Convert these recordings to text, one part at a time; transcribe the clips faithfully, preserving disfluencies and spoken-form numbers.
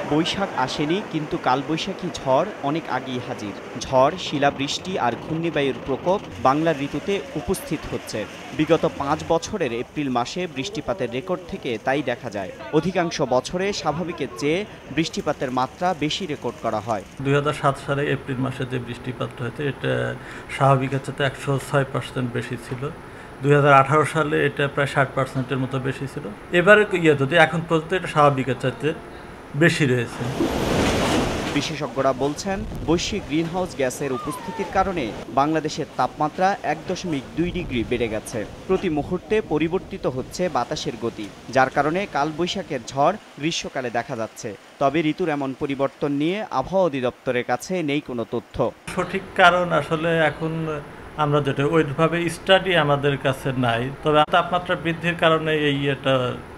বৈশাখ আসেনি, কিন্তু কালবৈশাখী ঝড় অনেক আগেই হাজির। ঝড়, শিলাবৃষ্টি আর ঘূর্ণিবায়ুর প্রকোপ বাংলার ঋতুতে উপস্থিত হচ্ছে। বিগত পাঁচ বছরের এপ্রিল মাসে বৃষ্টিপাতের রেকর্ড থেকে তাই দেখা যায়। অধিকাংশ বছরে স্বাভাবিকের চেয়ে বৃষ্টিপাতের মাত্রা বেশি রেকর্ড করা হয়। দুই হাজার সাত সালে এপ্রিল মাসে যে বৃষ্টিপাতটা হয়েছে এটা স্বাভাবিকের চাইতে একশো ছয় পার্সেন্ট বেশি ছিল। দুই হাজার আঠারো সালে এটা প্রায় ষাট পার্সেন্টের মতো বেশি ছিল। এবারে ইয়ে যদি এখন পর্যন্ত এটা স্বাভাবিকের চাইতে বেশি রয়েছে। বিশেষজ্ঞরা বলছেন, বৈশ্বিক গ্রিনহাউস গ্যাসের উপস্থিতির কারণে বাংলাদেশের তাপমাত্রা এক দশমিক দুই ডিগ্রি বেড়ে গেছে। প্রতি মুহূর্তে পরিবর্তিত হচ্ছে বাতাসের গতি, যার কারণে কালবৈশাখের ঝড় গ্রীষ্মকালে দেখা যাচ্ছে। তবে ঋতুর এমন পরিবর্তন নিয়ে আবহাওয়া অধিদপ্তরের কাছে নেই কোনো তথ্য। সঠিক কারণ আসলে এখন আমরা যেটা ওইভাবে স্টাডি আমাদের কাছে নাই। তবে তাপমাত্রা বৃদ্ধির কারণে এই এটা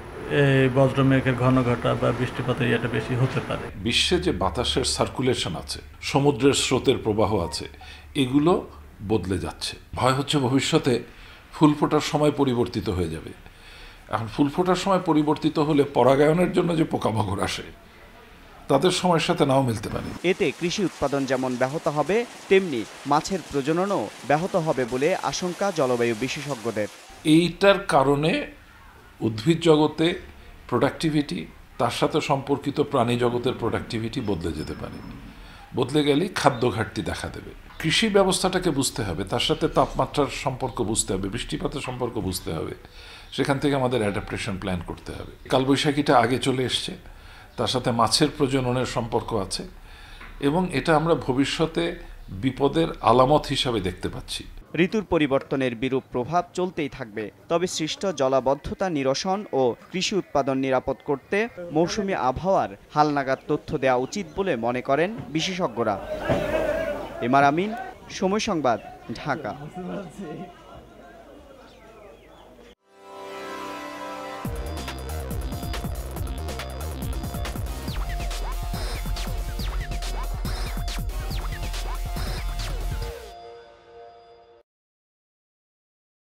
এই বজ্রমেঘের ঘন ঘটা বা বৃষ্টিপাতের ইয়েটা বেশি হতে পারে। বিশ্বে যে বাতাসের সার্কুলেশন আছে, সমুদ্রের স্রোতের প্রবাহ আছে, এগুলো বদলে যাচ্ছে। ভয় হচ্ছে ভবিষ্যতে ফুল ফোটার সময় পরিবর্তিত হয়ে যাবে। এখন ফুল ফোটার সময় পরিবর্তিত হলে পরাগায়নের জন্য যে পোকামাকড় আসে তাদের সময়ের সাথে নাও মিলতে পারে। এতে কৃষি উৎপাদন যেমন ব্যাহত হবে, তেমনি মাছের প্রজননও ব্যাহত হবে বলে আশঙ্কা জলবায়ু বিশেষজ্ঞদের। এইটার কারণে উদ্ভিদ জগতে প্রোডাক্টিভিটি, তার সাথে সম্পর্কিত প্রাণী জগতের প্রোডাক্টিভিটি বদলে যেতে পারে। বদলে গেলে খাদ্য ঘাটতি দেখা দেবে। কৃষি ব্যবস্থাটাকে বুঝতে হবে, তার সাথে তাপমাত্রার সম্পর্ক বুঝতে হবে, বৃষ্টিপাতের সম্পর্ক বুঝতে হবে। সেখান থেকে আমাদের অ্যাডাপ্টেশন প্ল্যান করতে হবে। কালবৈশাখীটা আগে চলে এসছে, তার সাথে মাছের প্রজননের সম্পর্ক আছে, এবং এটা আমরা ভবিষ্যতে বিপদের আলামত হিসাবে দেখতে পাচ্ছি। ঋতুর পরিবর্তনের বিরূপ প্রভাব চলতেই থাকবে। তবে সৃষ্ট জলাবদ্ধতা নিরসন ও কৃষি উৎপাদন নিরাপদ করতে মৌসুমি আবহাওয়ার হালনাগাদ তথ্য দেওয়া উচিত বলে মনে করেন বিশেষজ্ঞরা। এম আর আমিন, সময় সংবাদ, ঢাকা।